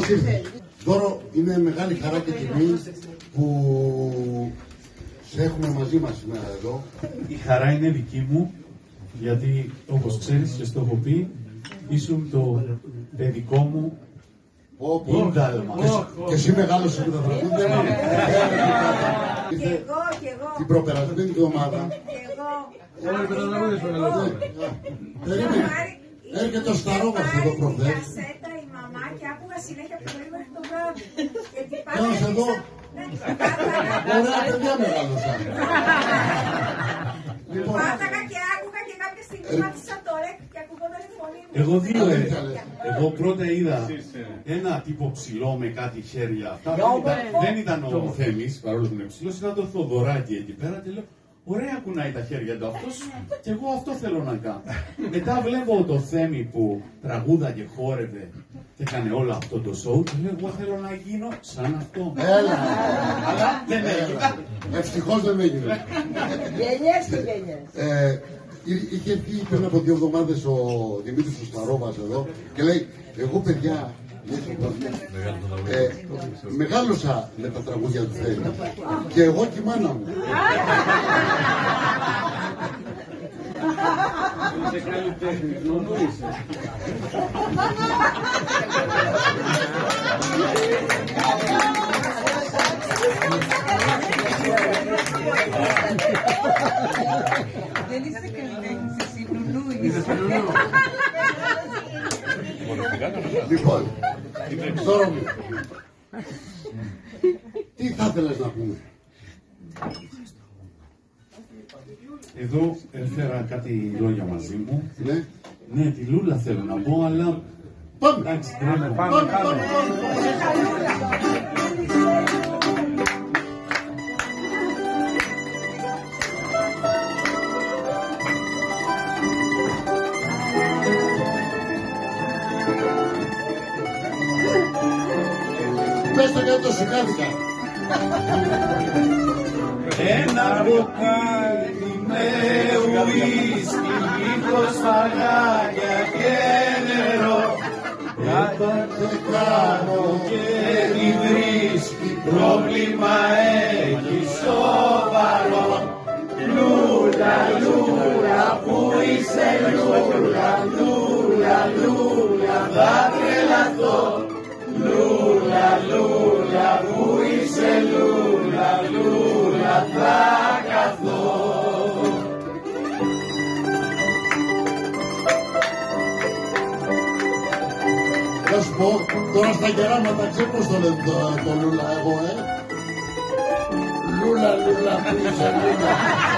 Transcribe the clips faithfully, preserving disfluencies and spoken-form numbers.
Δώρο, είναι μεγάλη χαρά και τιμή που σε έχουμε μαζί μας σήμερα εδώ. Η χαρά είναι δική μου, γιατί όπως ξέρεις και στο έχω πει, ήσουν το παιδικό μου ίνταλμα. Και εσύ μεγάλωσες με τα τραγούδια. Και εγώ, και εγώ. Την προπερασμένη εβδομάδα. Και εγώ. Έρχεται ο Σταρόβας εδώ προχθές. Κασέτα η μαμά και άκουγα συνέχεια από το πρωί μέχρι το βράδυ. Κάνεις εδώ. Ωραία παιδιά μεγάλωσαν. Πάταγα και άκουγα και κάποια στιγμή πάτησα το ρεκ και ακουγόταν η φωνή μου. Εγώ δύο ε, εγώ πρώτα είδα ένα τύπο ψηλό με κάτι χέρια. Αυτά δεν ήταν, δεν ήταν ο Θέμης, παρόλο που είναι ψηλός, ήταν το Θοδωράκι εκεί πέρα και λέω ωραία κουνάει τα χέρια του αυτός και εγώ αυτό θέλω να κάνω. Μετά βλέπω το Θέμη που τραγούδα και χόρευε και έκανε όλο αυτό το show και λέω εγώ θέλω να γίνω σαν αυτό. Έλα. Αλλά δεν έγινε. Ευτυχώς δεν έγινε. Γενιές και γενιές. Είχε πει πριν από δύο εβδομάδες ο Δημήτρης ο Σταρόβας εδώ και λέει εγώ παιδιά ε, μεγάλωσα με τα τραγούδια του Θέμη και εγώ και η μάνα μου. Είσαι καλλιτέχνης, νονού είσαι. Δεν είσαι καλλιτέχνης, εσύ νονού είσαι. Είσαι νονού. Λοιπόν, τώρα μου, τι θα ήθελες να πούμε? Εδώ έφερα κάτι λόγια μαζί μου. Ναι. Ναι, τη Λούλα θέλω να πω, αλλά... Πάμε! Εντάξει, τρέμω. Πάμε, πάμε. Πες το γιατί το σηκάθηκα. Ένα μπουκάλι με ουίσκι, λίγο σφαγάκια και νερό. Έπατε κάνω και τη βρίσκει, πρόβλημα έχει σοβαρό. Λούλα, λούλα, που είσαι λούλα, λούλα, λούλα, θα τρελαθώ. Λούλα, λούλα, που είσαι λούλα, λούλα, θα καθώ. Θα σου πω, τώρα στα γεράματα ξέρω πώς το λένε το, το λούλα εγώ, ε. Λούλα, λούλα, που είσαι λούλα.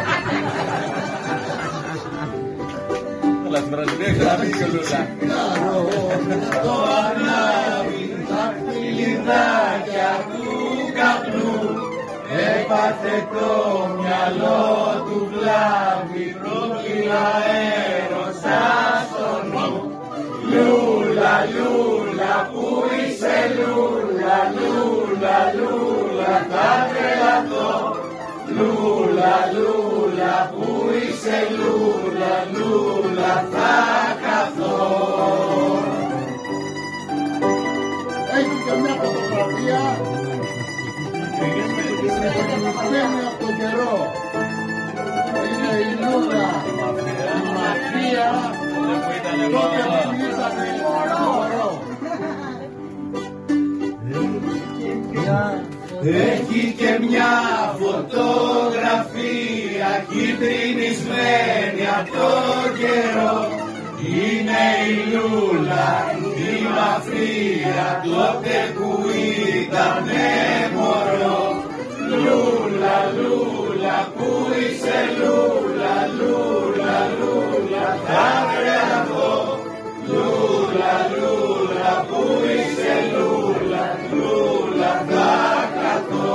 Αλλά στην Βραζιλία γράφει και λούλα. Το ανάβει τα Φιλιδάκια του καπνού έπαθε το μυαλό του βλάβη, πρόβλημα έρωσα στο νου. Λούλα, λούλα, που είσαι λούλα, λούλα, λούλα, θα τρελαθώ. Λούλα, λούλα, που είσαι λούλα, λούλα, θα καθώ. Έχει και μια φωτογραφία παίρνει από τον καιρό. Είναι η Λούλα, η Μαφία, τότε που ήταν μωρό. Έχει και μια φωτογραφία κυτρινισμένη από τον καιρό. Είναι η Λούλα, η Μαφία, τότε που ήτανε μωρό. Λούλα, λούλα, που είσαι λούλα, λούλα, λούλα, θα τρελαθώ. Λούλα, λούλα, που είσαι λούλα, λούλα, θα καθώ.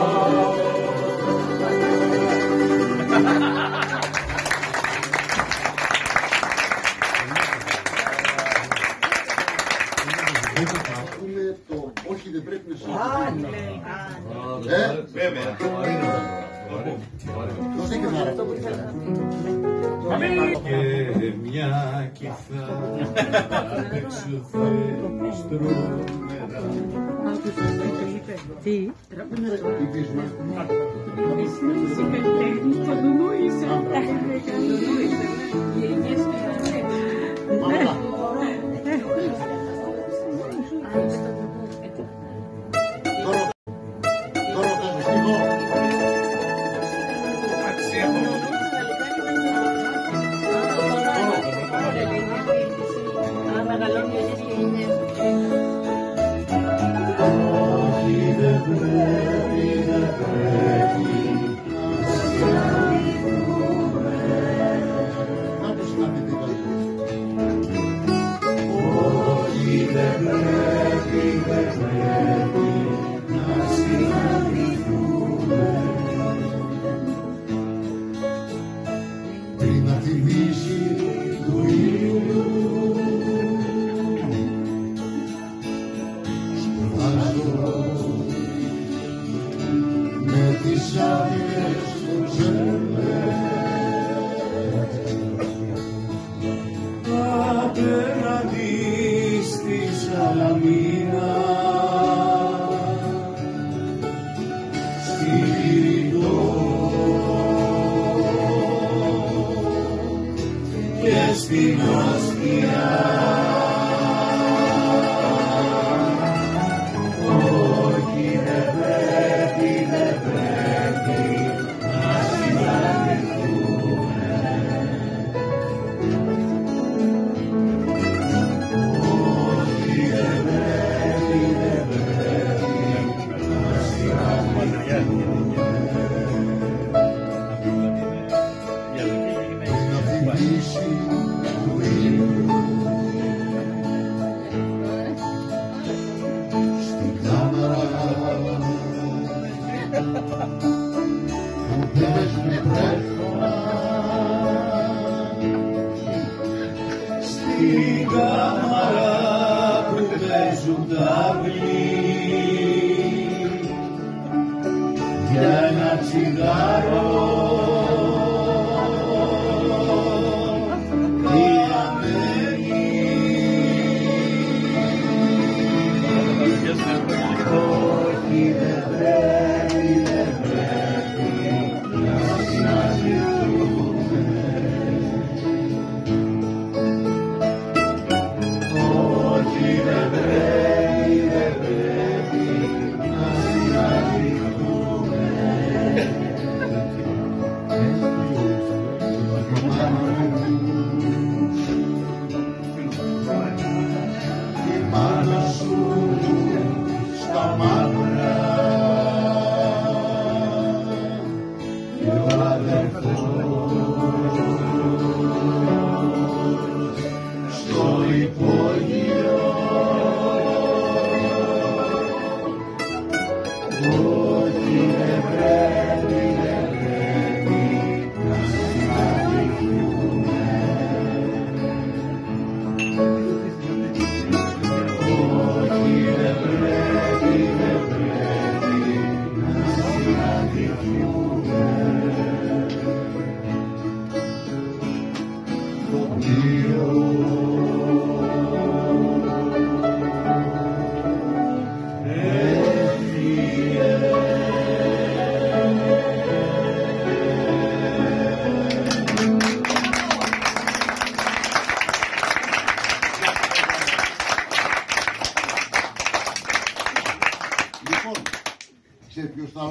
Είναι το όχι δεν πρέπει να σου. Α, ναι. Ε, Βέβαια. το δίκαιο να ρωτώ. Και μια κιθάρα έξω θέλεις τρομερά. Τι? Στην κάμαρα που παίζουν τα για ένα τσιγάρο όχι δεν πρέπει, δεν πρέπει να συναντηθούμε. Όχι δεν πρέπει, δεν πρέπει να συναντηθούμε. Η μάνα σου στα μαύρα και ο αδερφός στο υπόγειο. Όχι δεν πρέπει, δεν πρέπει να συναντηθούμε. Όχι δεν πρέπει, δεν πρέπει να συναντηθούμε. Το πλοίο έφυγε. Λοιπόν, ξέρει ποιος θα,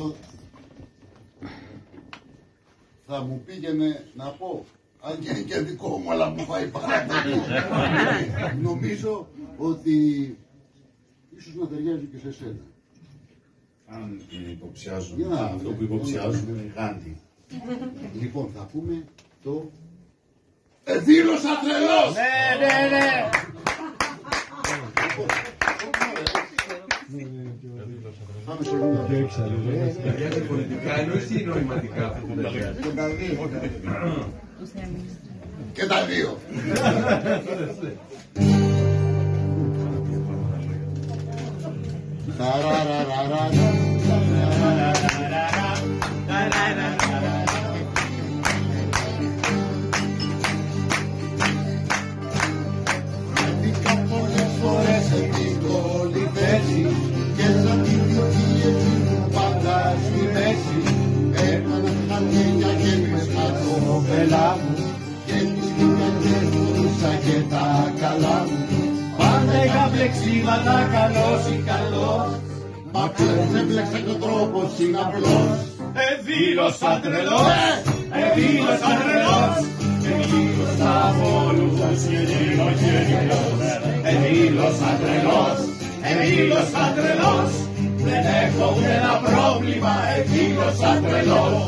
θα μου πήγαινε να πω, αν και είναι και δικό μου, αλλά μου πάει παράδειγμα. Νομίζω ότι ίσως να ταιριάζει και σε σένα. Αν υποψιάζουν, Για να αυτό δούμε. που υποψιάζουν είναι Γάντι. Λοιπόν, θα πούμε το «Εδήλωσα τρελός». Ναι, ναι, ναι. Πάμε στο Λούνα. Για πολιτικά εννοείς ή νοηματικά αυτό που τα λέει. Και τα δύο. τρέλα μου και τις κουβέντες μπορούσα και τα καλά μου. Πάντα είχα πλεξίματα καλός ή καλός, Μα πλέον έμπλεξα και ο τρόπος είναι απλός. εδήλωσα τρελός, εδήλωσα τρελός, εδήλωσα από όλους και γίνω γενικός. Εδήλωσα τρελός, εδήλωσα τρελός, δεν έχω ούτε ένα πρόβλημα, εδήλωσα τρελός.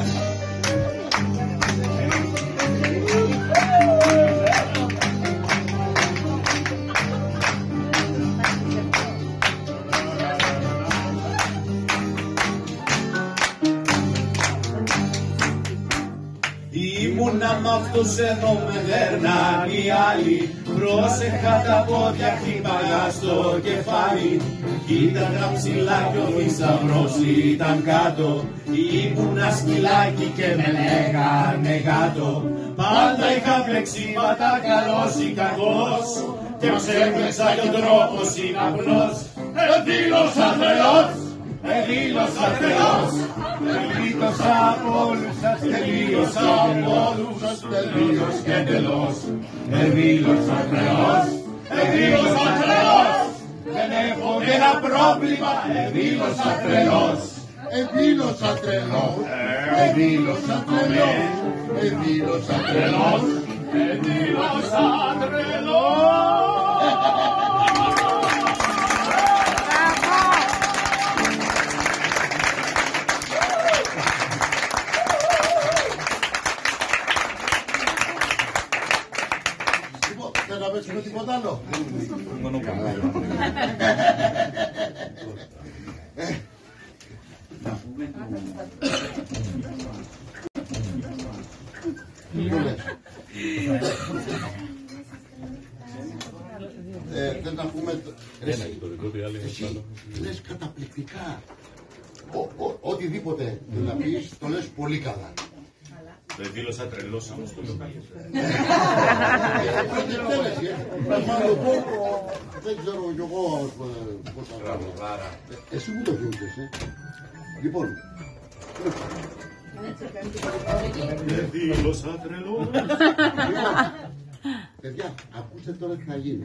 Ήμουνα μ' αυτούς εδώ με δέρναν οι άλλοι, πρόσεχα τα πόδια χτύπαγα στο κεφάλι. Κοίταγα ψηλά κι ο θησαυρός ήταν κάτω, ήμουνα σκυλάκι και με λέγανε γάτο. Πάντα είχα πλεξίματα καλός ή κακός, και ψέμπλεξα κι ο τρόπος είναι απλός. Εδήλωσα τρελός, εδήλωσα τρελός, τελείωσα από όλους σας, τελείωσα από όλους σας, τελείως και τελώς. Εδήλωσα τρελός, εδήλωσα τρελός, δεν έχω ένα πρόβλημα, εδήλωσα τρελός. Εδήλωσα τρελός, εδήλωσα τρελός, εδήλωσα τρελός, Εδήλωσα τρελός. Λοιπόν, δεν θα παίξουμε τίποτα άλλο. Μόνο καλά. Ε, δεν τα πούμε. Εσύ λες καταπληκτικά. Ο- ο- Οτιδήποτε να πεις, το λες πολύ καλά. Δεν δήλωσα τρελός όμως το λοκάλι. Πρώτη εκτέλεση, ε. Να το πω, δεν ξέρω κι εγώ ε, πώς θα κάνω. Ε, Εσύ μου το δίνεις, ε. Λοιπόν, Δεν δήλωσα τρελός. λοιπόν, παιδιά, ακούστε τώρα τι θα γίνει.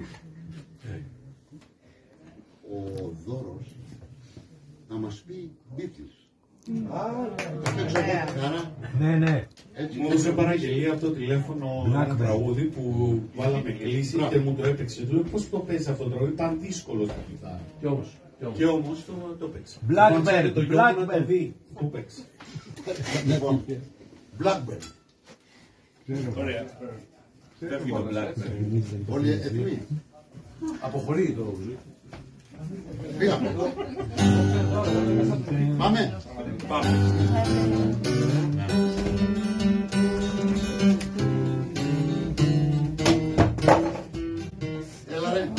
Ο Δώρος θα μας πει Beatles. Θα παίξω εγώ τη χαρά. Ναι, ναι. Έτσι. Μου έδωσε παραγγελία από το τηλέφωνο ένα τραγούδι που βάλαμε κλίση και μου το έπαιξε. Του λέω πώς το παίζει αυτό το τραγούδι, ήταν δύσκολο στα κιθάρα. Κι όμως. Και όμως το, το παίξα. Blackbird, Το γιο μου να το Blackbird. δει. Το παίξα. Λοιπόν, Blackbird. Ωραία. Φεύγει το Blackbird. Όλοι έτοιμοι. Αποχωρεί το. Πήγαμε. Πάμε. Πάμε. Έλα ρε.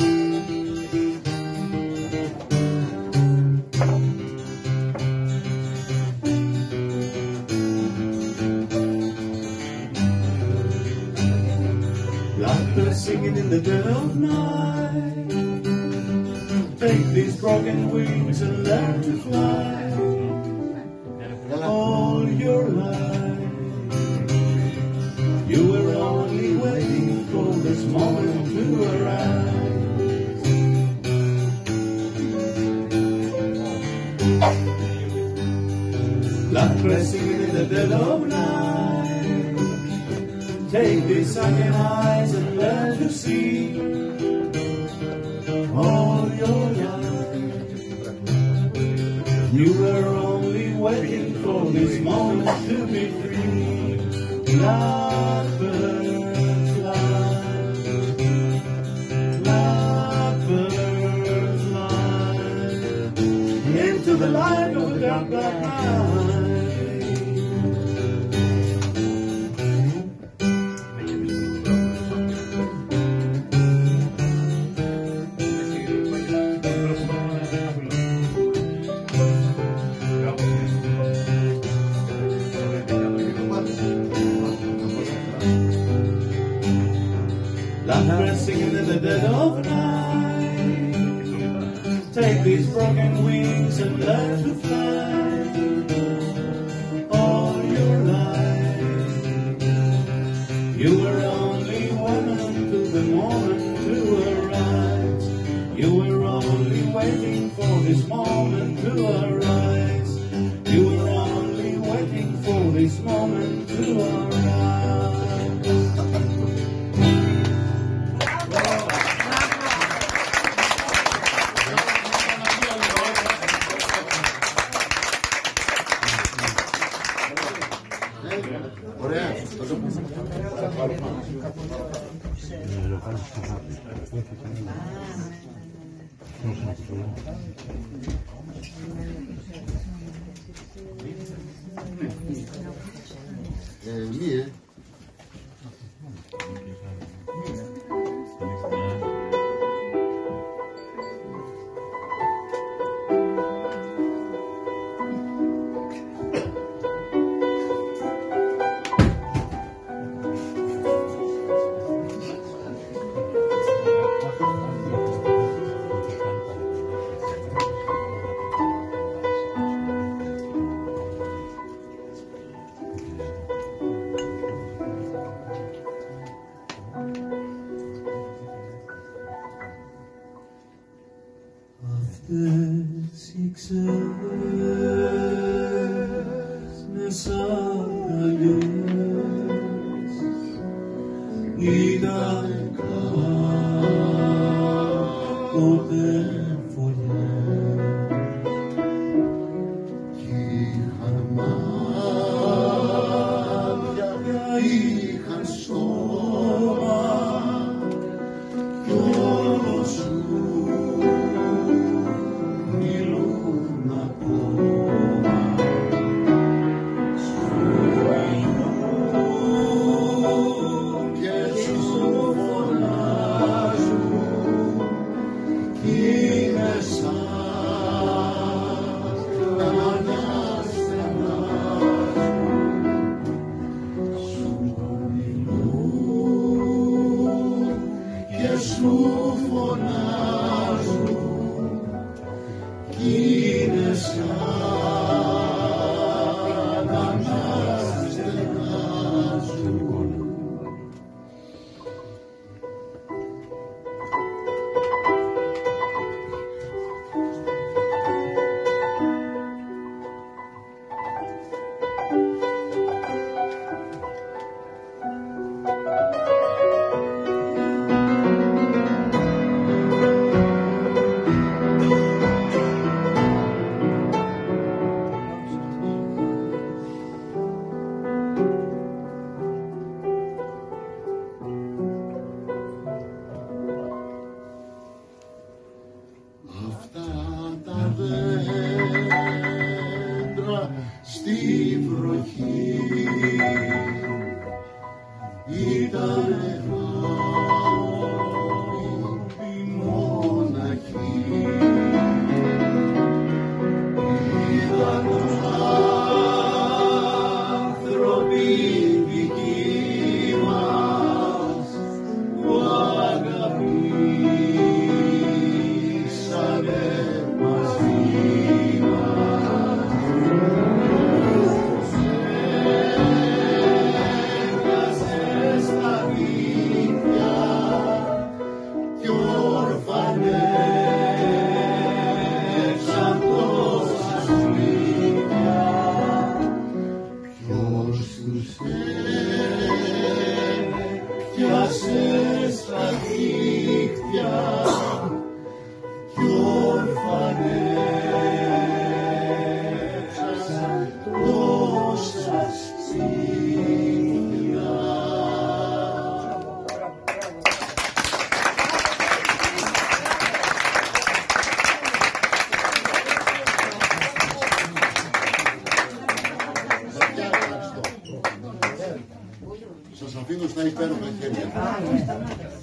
Blackbird singing in the dead of night. Take these broken wings and learn to fly. All your life, you were only waiting for this moment to arise. Blackbird singing in the dead of night. Take these sunken eyes and learn to see. All your life, you were only waiting for this moment to be free. Blackbird fly, blackbird fly into the light of the dark black night. Blackbird singing in the dead of night. Take these broken wings and learn to fly. All your life, You were only women to the moment to arise. You were only waiting for this moment to arise. You were only waiting for this moment to arise. Ωραία. Ε, μία. Αυτές οι ξένες αγκαλιές ήταν κάποτε φωλιές Κι είχαν μάτια, είχαν σώμα κι όλο σου μιλούν ακόμα. Σου μιλούν και σου φωνάζουν κι είναι σαν να αναστενάζουν. Σου μιλούν και σου φωνάζουν κι είναι σαν να αναστενάζουν. Αυτά τα δέντρα στη βροχή ήταν άνθρωποι μοναχοί. Ήταν άνθρωποι δικοί μας που αγαπήσανε μαζί μας. Έβγαζε στα δίχτυα κι ορφανέψαν τόσα σπίτια. Ποιος τους έπιασε στα δίχτυα κι ορφανέψαν τόσα σπίτια. Σας αφήνω στα υπέροχα χέρια.